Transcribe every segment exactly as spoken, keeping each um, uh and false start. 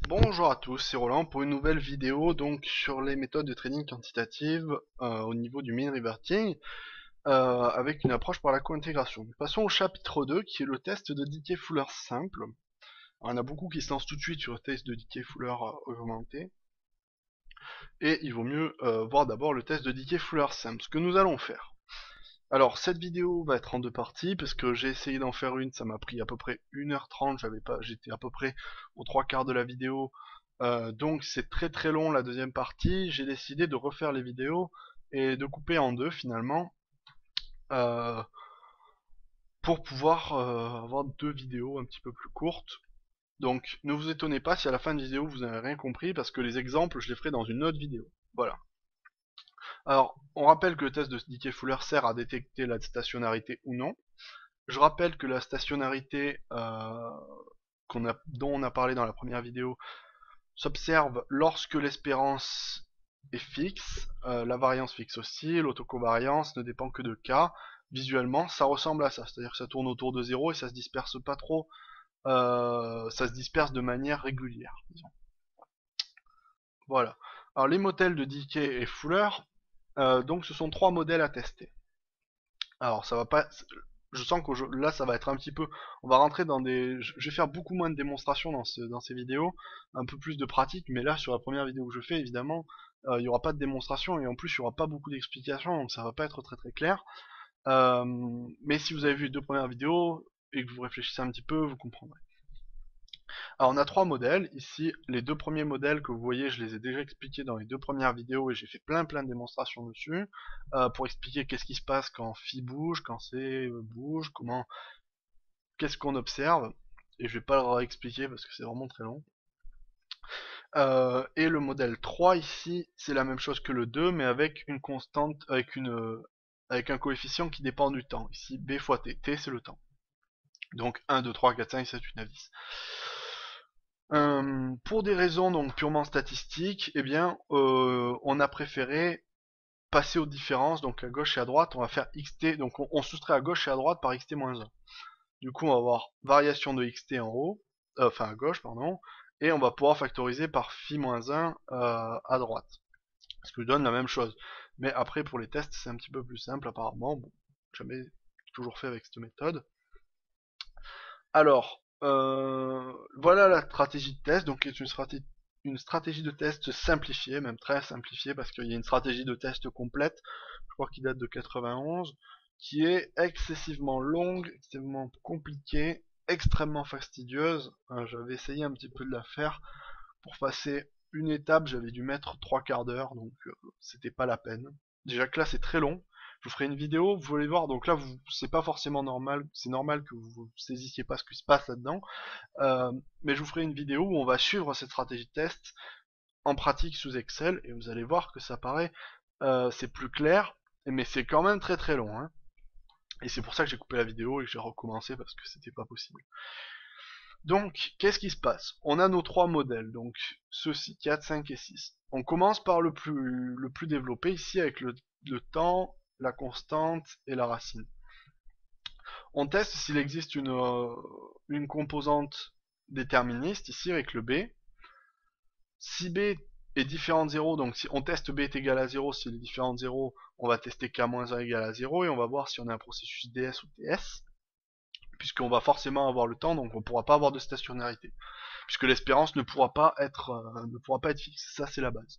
Bonjour à tous, c'est Roland pour une nouvelle vidéo donc sur les méthodes de trading quantitative euh, au niveau du mean reverting euh, avec une approche par la co-intégration. Nous passons au chapitre deux qui est le test de Dickey-Fuller simple. Alors, il y en a beaucoup qui se lancent tout de suite sur le test de Dickey-Fuller euh, augmenté et il vaut mieux euh, voir d'abord le test de Dickey-Fuller simple, ce que nous allons faire. Alors cette vidéo va être en deux parties parce que j'ai essayé d'en faire une, ça m'a pris à peu près une heure trente, j'avais pas, j'étais à peu près aux trois quarts de la vidéo, euh, donc c'est très très long la deuxième partie. J'ai décidé de refaire les vidéos et de couper en deux finalement euh, pour pouvoir euh, avoir deux vidéos un petit peu plus courtes. Donc ne vous étonnez pas si à la fin de vidéo vous n'avez rien compris parce que les exemples je les ferai dans une autre vidéo. Voilà. Alors on rappelle que le test de Dickey-Fuller sert à détecter la stationnarité ou non. Je rappelle que la stationnarité euh, qu'on a, dont on a parlé dans la première vidéo s'observe lorsque l'espérance est fixe, euh, la variance fixe aussi, l'autocovariance ne dépend que de K. Visuellement, ça ressemble à ça, c'est-à-dire que ça tourne autour de zéro et ça se disperse pas trop, euh, ça se disperse de manière régulière, disons. Voilà. Alors les modèles de Dickey et Fuller, euh, donc ce sont trois modèles à tester. Alors ça va pas, je sens que là ça va être un petit peu, on va rentrer dans des, je vais faire beaucoup moins de démonstrations dans, ce, dans ces vidéos, un peu plus de pratique, mais là sur la première vidéo que je fais évidemment, euh, il n'y aura pas de démonstration et en plus il n'y aura pas beaucoup d'explications, donc ça va pas être très très clair. Euh, mais si vous avez vu les deux premières vidéos et que vous réfléchissez un petit peu, vous comprendrez. Alors on a trois modèles, ici les deux premiers modèles que vous voyez je les ai déjà expliqués dans les deux premières vidéos et j'ai fait plein plein de démonstrations dessus, euh, pour expliquer qu'est-ce qui se passe quand phi bouge, quand C bouge, comment, qu'est-ce qu'on observe, et je vais pas le réexpliquer parce que c'est vraiment très long. Euh, et le modèle trois ici c'est la même chose que le deux mais avec une constante, avec une avec un coefficient qui dépend du temps, ici B fois T, T c'est le temps. Donc un, deux, trois, quatre, cinq, sept, huit, neuf, dix. Euh, pour des raisons donc purement statistiques, eh bien, euh, on a préféré passer aux différences, donc à gauche et à droite, on va faire xt, donc on, on soustrait à gauche et à droite par xt moins un. Du coup, on va avoir variation de xt en haut, euh, enfin à gauche, pardon, et on va pouvoir factoriser par phi moins un euh, à droite, ce qui nous donne la même chose. Mais après, pour les tests, c'est un petit peu plus simple apparemment, bon, jamais toujours fait avec cette méthode. Alors, euh, voilà la stratégie de test, donc c'est une stratégie, une stratégie de test simplifiée, même très simplifiée, parce qu'il y a une stratégie de test complète, je crois qu'il date de quatre-vingt-onze, qui est excessivement longue, extrêmement compliquée, extrêmement fastidieuse. Euh, j'avais essayé un petit peu de la faire, pour passer une étape, j'avais dû mettre trois quarts d'heure, donc euh, c'était pas la peine. Déjà que là c'est très long, je vous ferai une vidéo, vous allez voir, donc là vous c'est pas forcément normal, c'est normal que vous, vous saisissiez pas ce qui se passe là-dedans, euh, mais je vous ferai une vidéo où on va suivre cette stratégie de test en pratique sous Excel, et vous allez voir que ça paraît, euh, c'est plus clair, mais c'est quand même très très long, hein. Et c'est pour ça que j'ai coupé la vidéo et que j'ai recommencé parce que c'était pas possible. Donc, qu'est-ce qui se passe? On a nos trois modèles, donc ceux-ci, quatre, cinq et six. On commence par le plus, le plus développé ici avec le, le temps, la constante et la racine. On teste s'il existe une, euh, une composante déterministe ici avec le B. Si B est différent de zéro, donc si on teste B est égal à zéro, s'il est différent de zéro, on va tester K moins un égale à zéro et on va voir si on a un processus D S ou T S, puisqu'on va forcément avoir le temps, donc on ne pourra pas avoir de stationnarité, puisque l'espérance ne pourra pas être euh, ne pourra pas être fixe. Ça c'est la base.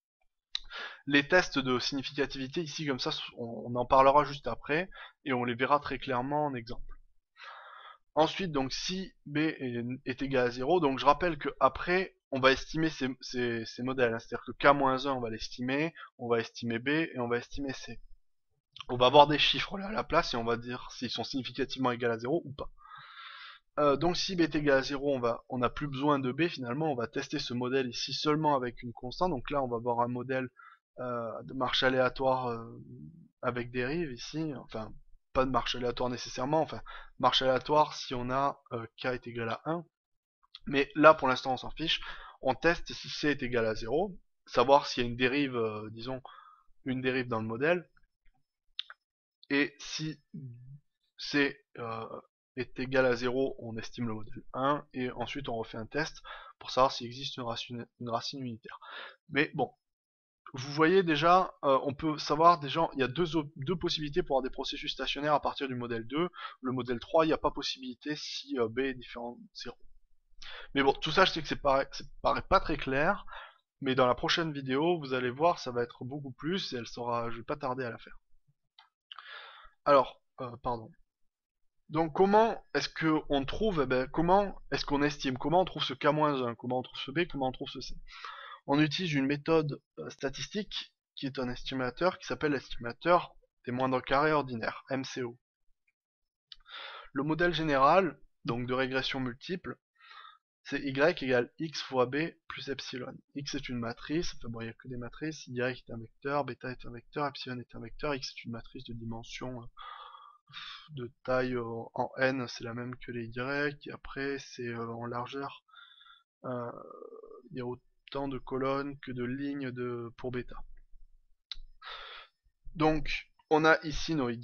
Les tests de significativité ici comme ça, on, on en parlera juste après et on les verra très clairement en exemple. Ensuite donc si B est, est égal à zéro, donc je rappelle que après on va estimer ces, ces, ces modèles, hein, c'est-à-dire que K moins un on va l'estimer, on va estimer B et on va estimer C. On va avoir des chiffres là à la place et on va dire s'ils sont significativement égaux à zéro ou pas. Euh, donc si B est égal à zéro, on va, on n'a plus besoin de B finalement, on va tester ce modèle ici seulement avec une constante. Donc là on va avoir un modèle euh, de marche aléatoire euh, avec dérive ici, enfin pas de marche aléatoire nécessairement, enfin marche aléatoire si on a euh, K est égal à un. Mais là pour l'instant on s'en fiche, on teste si C est égal à zéro, savoir s'il y a une dérive, euh, disons une dérive dans le modèle, et si C euh, est égal à zéro, on estime le modèle un, et ensuite on refait un test pour savoir s'il existe une racine, une racine unitaire. Mais bon, vous voyez déjà, euh, on peut savoir déjà, il y a deux, deux possibilités pour avoir des processus stationnaires à partir du modèle deux. Le modèle trois, il n'y a pas possibilité si euh, B est différent de zéro. Mais bon, tout ça, je sais que ça paraît, ça paraît pas très clair, mais dans la prochaine vidéo, vous allez voir, ça va être beaucoup plus, et elle sera, je vais pas tarder à la faire. Alors, euh, pardon. Donc comment est-ce que on trouve, eh ben, comment est-ce qu'on estime, comment on trouve ce K moins un, comment on trouve ce B, comment on trouve ce C? On utilise une méthode euh, statistique qui est un estimateur qui s'appelle l'estimateur des moindres carrés ordinaires, M C O. Le modèle général, donc de régression multiple, c'est y égale x fois b plus epsilon. X est une matrice, enfin bon, il n'y a que des matrices, y est un vecteur, bêta est un vecteur, epsilon est un vecteur, x est une matrice de dimension euh, de taille euh, en n, c'est la même que les y, et après c'est euh, en largeur, euh, il y a autant de colonnes que de lignes de, pour bêta. Donc on a ici nos y,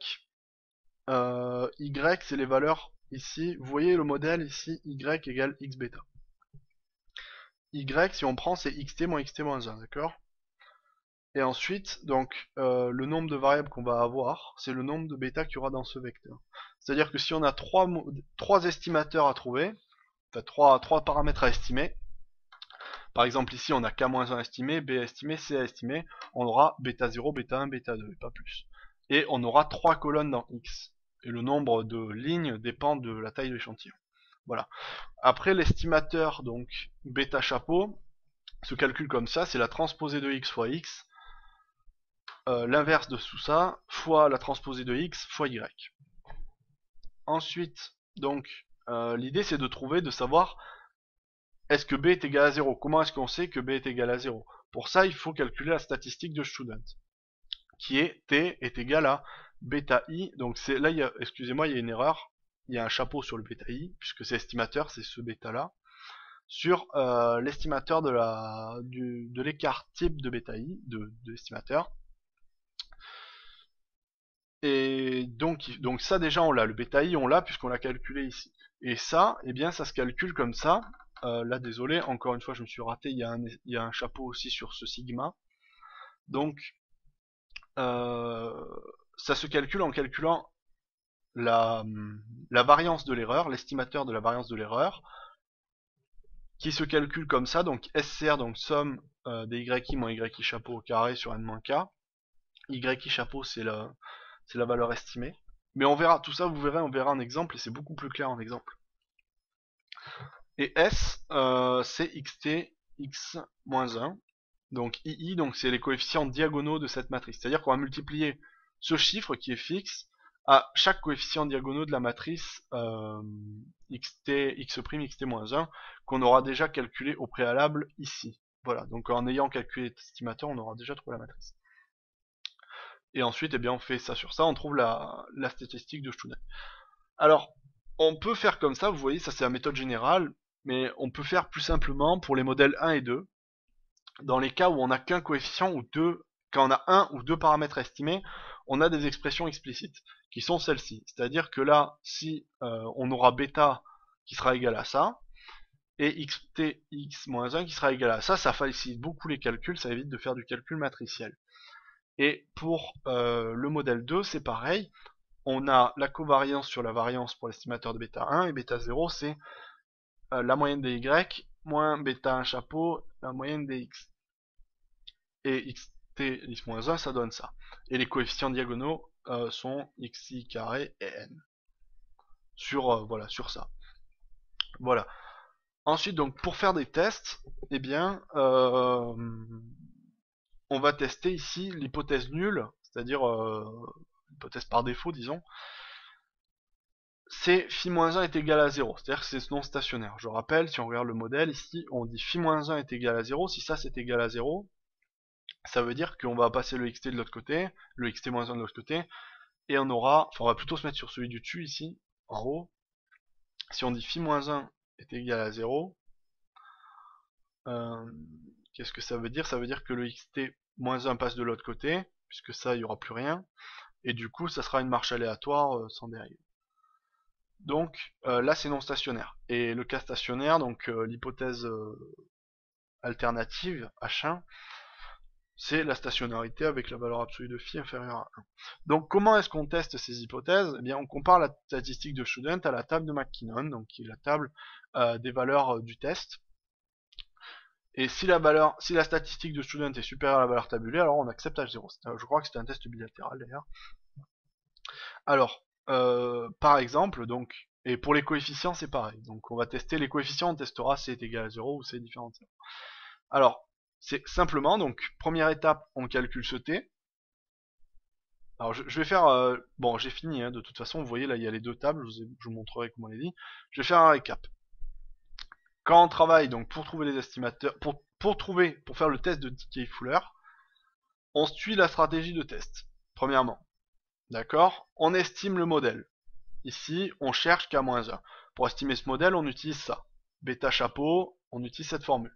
euh, y c'est les valeurs ici, vous voyez le modèle ici, y égale x bêta. Y, si on prend, c'est xt moins xt moins un, d'accord? Et ensuite, donc, euh, le nombre de variables qu'on va avoir, c'est le nombre de bêta qu'il y aura dans ce vecteur. C'est-à-dire que si on a trois, trois estimateurs à trouver, enfin trois, trois paramètres à estimer, par exemple ici on a k moins un estimé, b estimé, c estimé, on aura bêta zéro, bêta un, bêta deux, et pas plus. Et on aura trois colonnes dans x. Et le nombre de lignes dépend de la taille de l'échantillon. Voilà. Après l'estimateur, donc bêta chapeau, se calcule comme ça, c'est la transposée de x fois x, euh, l'inverse de tout ça, fois la transposée de x fois y. Ensuite, donc, euh, l'idée c'est de trouver, de savoir, est-ce que b est égal à zéro? Comment est-ce qu'on sait que b est égal à zéro? Pour ça, il faut calculer la statistique de Student, qui est t est égal à bêta i, donc c'est là, excusez-moi, il y a une erreur, il y a un chapeau sur le bêta i, puisque c'est estimateur, c'est ce bêta là, sur euh, l'estimateur de la du, de l'écart type de bêta i, de, de l'estimateur. Et donc, donc ça déjà on l'a, le bêta i on l'a puisqu'on l'a calculé ici. Et ça, eh bien ça se calcule comme ça. Euh, là désolé, encore une fois je me suis raté, il y, a un, il y a un chapeau aussi sur ce sigma. Donc euh, ça se calcule en calculant la, la variance de l'erreur, l'estimateur de la variance de l'erreur, qui se calcule comme ça, donc S C R, donc somme euh, des yi moins yi chapeau au carré sur n moins k. Yi chapeau c'est la, c'est la valeur estimée. Mais on verra, tout ça vous verrez, on verra un exemple et c'est beaucoup plus clair en exemple. Et S, euh, c'est xt, x moins un. Donc ii, donc c'est les coefficients diagonaux de cette matrice. C'est-à-dire qu'on va multiplier ce chiffre qui est fixe à chaque coefficient diagonaux de la matrice euh, xt, x', xt moins un, qu'on aura déjà calculé au préalable ici. Voilà, donc en ayant calculé l'estimateur, on aura déjà trouvé la matrice. Et ensuite, eh bien, on fait ça sur ça, on trouve la, la statistique de Student. Alors, on peut faire comme ça, vous voyez, ça c'est la méthode générale, mais on peut faire plus simplement pour les modèles un et deux. Dans les cas où on n'a qu'un coefficient ou deux, quand on a un ou deux paramètres estimés, on a des expressions explicites, qui sont celles-ci. C'est-à-dire que là, si euh, on aura bêta qui sera égal à ça, et xt x moins un qui sera égal à ça, ça facilite beaucoup les calculs, ça évite de faire du calcul matriciel. Et pour euh, le modèle deux, c'est pareil, on a la covariance sur la variance pour l'estimateur de bêta un, et bêta zéro, c'est euh, la moyenne des y, moins bêta un chapeau, la moyenne des x. Et xt, x moins un, ça donne ça. Et les coefficients diagonaux euh, sont xi carré et n. Sur, euh, voilà, sur ça. Voilà. Ensuite, donc, pour faire des tests, eh bien, euh, on va tester ici l'hypothèse nulle, c'est-à-dire euh, l'hypothèse par défaut, disons. C'est phi-un est égal à zéro, c'est-à-dire que c'est non stationnaire. Je rappelle, si on regarde le modèle, ici, on dit phi-un est égal à zéro, si ça c'est égal à zéro, ça veut dire qu'on va passer le xt de l'autre côté, le xt moins un de l'autre côté, et on aura, enfin on va plutôt se mettre sur celui du dessus ici, en haut. Si on dit phi-un est égal à zéro, euh, qu'est-ce que ça veut dire? Ça veut dire que le xt moins un passe de l'autre côté, puisque ça, il n'y aura plus rien, et du coup, ça sera une marche aléatoire euh, sans dérive. Donc euh, là c'est non stationnaire. Et le cas stationnaire, donc euh, l'hypothèse euh, alternative, H un, c'est la stationnarité avec la valeur absolue de phi inférieure à un. Donc comment est-ce qu'on teste ces hypothèses? Eh bien on compare la statistique de student à la table de McKinnon, donc qui est la table euh, des valeurs euh, du test. Et si la valeur, si la statistique de student est supérieure à la valeur tabulée, alors on accepte H zéro. Je crois que c'est un test bilatéral d'ailleurs. Alors, euh, par exemple, donc, et pour les coefficients c'est pareil. Donc on va tester les coefficients, on testera si c'est égal à zéro ou c'est différent de zéro. Alors, c'est simplement, donc, première étape, on calcule ce t. Alors je, je vais faire, euh, bon j'ai fini, hein, de toute façon, vous voyez là il y a les deux tables, je vous, ai- je vous montrerai comment on les dit. Je vais faire un récap. Quand on travaille donc pour trouver les estimateurs, pour, pour trouver, pour faire le test de Dickey-Fuller, on suit la stratégie de test. Premièrement, d'accord, on estime le modèle. Ici, on cherche K moins un. Pour estimer ce modèle, on utilise ça. Bêta chapeau, on utilise cette formule.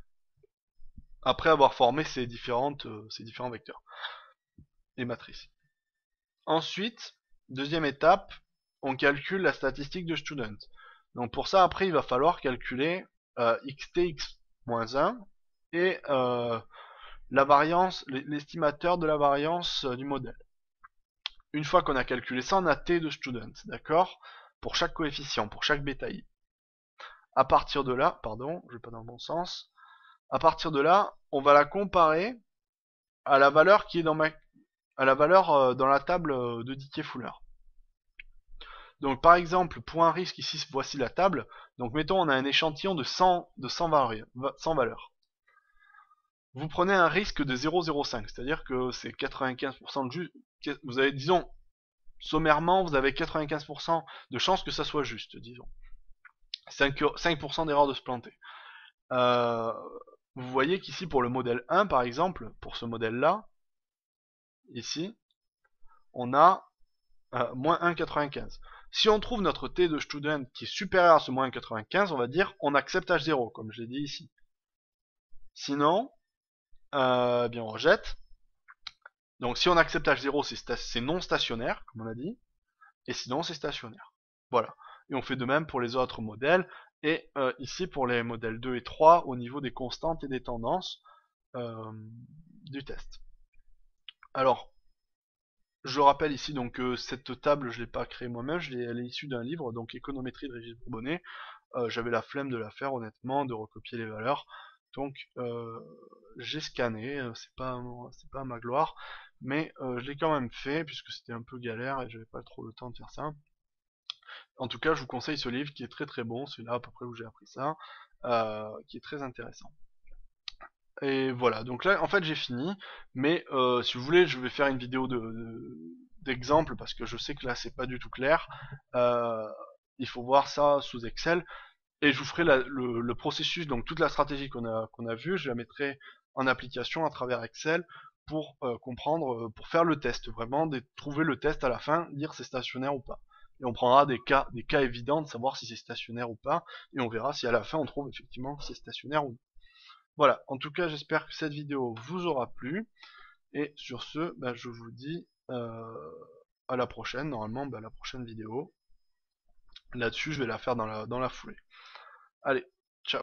Après avoir formé ces, différentes, euh, ces différents vecteurs et matrices. Ensuite, deuxième étape, on calcule la statistique de student. Donc pour ça, après, il va falloir calculer euh, xt x-un et euh, la variance, l'estimateur de la variance euh, du modèle. Une fois qu'on a calculé ça, on a t de student, d'accord? Pour chaque coefficient, pour chaque bêta i. À partir de là, pardon, je vais pas dans le bon sens. À partir de là, on va la comparer à la valeur qui est dans ma, à la valeur euh, dans la table euh, de Dickey-Fuller. Donc par exemple, pour un risque, ici voici la table. Donc mettons on a un échantillon de cent, de cent, cent valeurs. Vous prenez un risque de zéro virgule zéro cinq, c'est-à-dire que c'est quatre-vingt-quinze pour cent de juste. Vous avez, disons, sommairement, vous avez quatre-vingt-quinze pour cent de chances que ça soit juste, disons. cinq pour cent d'erreur de se planter. Euh, vous voyez qu'ici pour le modèle un par exemple, pour ce modèle-là, ici, on a euh, moins un virgule quatre-vingt-quinze. Si on trouve notre t de student qui est supérieur à ce moins un virgule quatre-vingt-quinze, on va dire on accepte H zéro, comme je l'ai dit ici. Sinon, euh, eh bien on rejette. Donc si on accepte H zéro, c'est non stationnaire, comme on a dit, et sinon c'est stationnaire. Voilà. Et on fait de même pour les autres modèles, et euh, ici pour les modèles deux et trois, au niveau des constantes et des tendances euh, du test. Alors, je rappelle ici donc que cette table, je l'ai pas créée moi-même, elle est issue d'un livre, donc Économétrie de Régis Bourbonnais. Euh, J'avais la flemme de la faire, honnêtement, de recopier les valeurs. Donc, euh, j'ai scanné, euh, c'est pas, c'est pas à ma gloire, mais euh, je l'ai quand même fait, puisque c'était un peu galère et j'avais pas trop le temps de faire ça. En tout cas, je vous conseille ce livre qui est très très bon, c'est là à peu près où j'ai appris ça, euh, qui est très intéressant. Et voilà, donc là en fait j'ai fini, mais euh, si vous voulez je vais faire une vidéo de, de- d'exemple parce que je sais que là c'est pas du tout clair. Euh, il faut voir ça sous Excel et je vous ferai la- le, le processus, donc toute la stratégie qu'on a qu'on a vue, je la mettrai en application à travers Excel pour euh, comprendre, euh, pour faire le test vraiment, de trouver le test à la fin, dire c'est stationnaire ou pas. Et on prendra des cas, des cas évidents de savoir si c'est stationnaire ou pas, et on verra si à la fin on trouve effectivement si c'est stationnaire ou non. Voilà, en tout cas j'espère que cette vidéo vous aura plu, et sur ce, bah, je vous dis euh, à la prochaine, normalement bah, la prochaine vidéo, là-dessus je vais la faire dans la, dans la foulée. Allez,